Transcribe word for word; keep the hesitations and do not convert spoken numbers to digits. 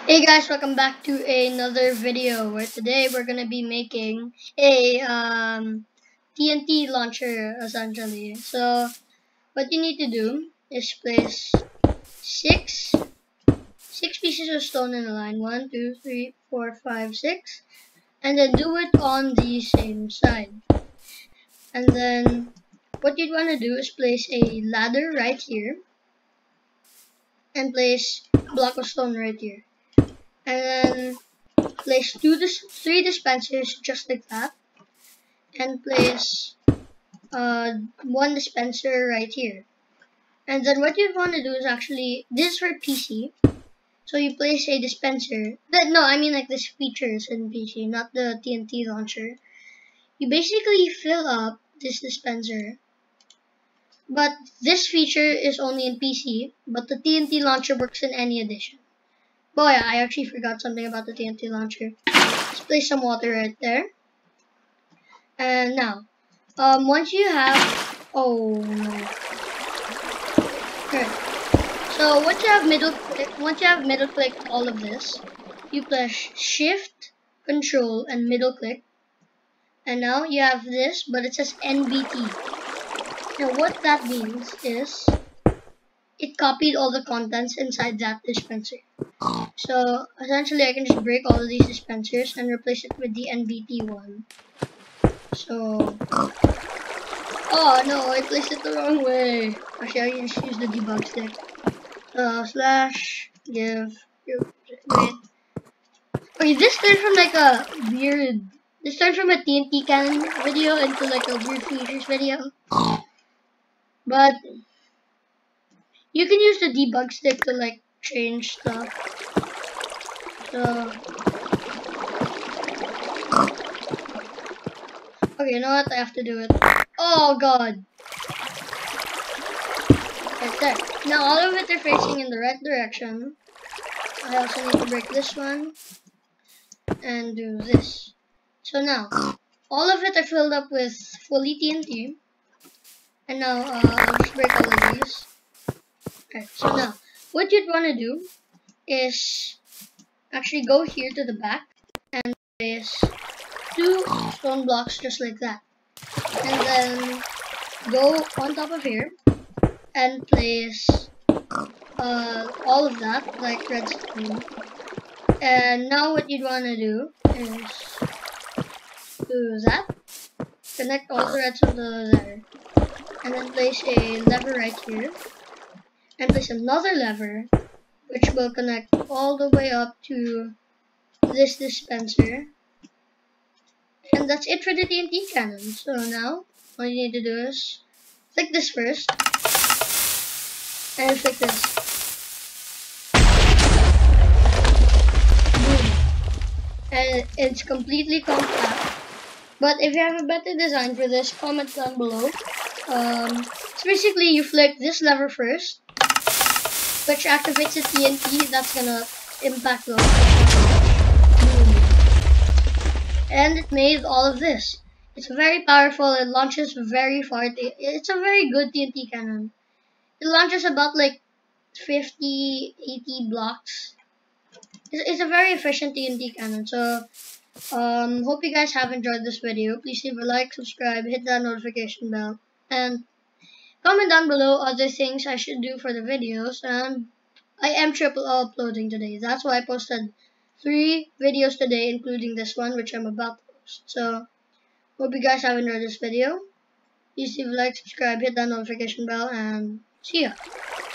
Hey guys, welcome back to another video where today we're gonna be making a um, T N T launcher essentially. So what you need to do is place six six pieces of stone in a line. One, two, three, four, five, six, and then do it on the same side. And then what you'd want to do is place a ladder right here and place a block of stone right here. And then place two dis three dispensers just like that, and place uh, one dispenser right here. And then what you want to do is actually, this is for P C, so you place a dispenser. That no, I mean like this features in P C, not the T N T launcher. You basically fill up this dispenser, but this feature is only in P C, but the T N T launcher works in any edition. Boy, I actually forgot something about the T N T launcher. Let's place some water right there. And now, um, once you have, oh no. Okay. So once you have middle click, once you have middle click all of this, you press Shift, Control, and middle click. And now you have this, but it says N B T. Now what that means is, it copied all the contents inside that dispenser. So essentially I can just break all of these dispensers and replace it with the N B T one. So, oh no, I placed it the wrong way. Actually, I can just use the debug stick. Uh, slash, give, give, wait. Okay, this turned from like a weird, this turned from a T N T cannon video into like a weird features video. But, you can use the debug stick to like change stuff. So, okay, you know what? I have to do it. Oh god. Right there. Now all of it are facing in the right direction. I also need to break this one and do this. So now, all of it are filled up with fully T N T. And now, uh, I'll just break all of these. Okay, so now, what you'd want to do is actually go here to the back and place two stone blocks just like that. And then go on top of here and place uh, all of that, like redstone. And now what you'd want to do is do that, connect all the redstone to there, and then place a lever right here, and place another lever, which will connect all the way up to this dispenser. And that's it for the T N T cannon. So now, all you need to do is flick this first, and flick this. And it's completely compact. But if you have a better design for this, comment down below. Um, so basically, you flick this lever first, which activates the T N T. That's gonna impact the and it made all of this. It's very powerful. It launches very far. It's a very good T N T cannon. It launches about like fifty, eighty blocks. It's a very efficient T N T cannon. So, um, hope you guys have enjoyed this video. Please leave a like, subscribe, hit that notification bell, and comment down below other things I should do for the videos. And I am triple uploading today. That's why I posted three videos today, including this one, which I'm about to post. So, hope you guys have enjoyed this video. Please leave a like, subscribe, hit that notification bell, and see ya.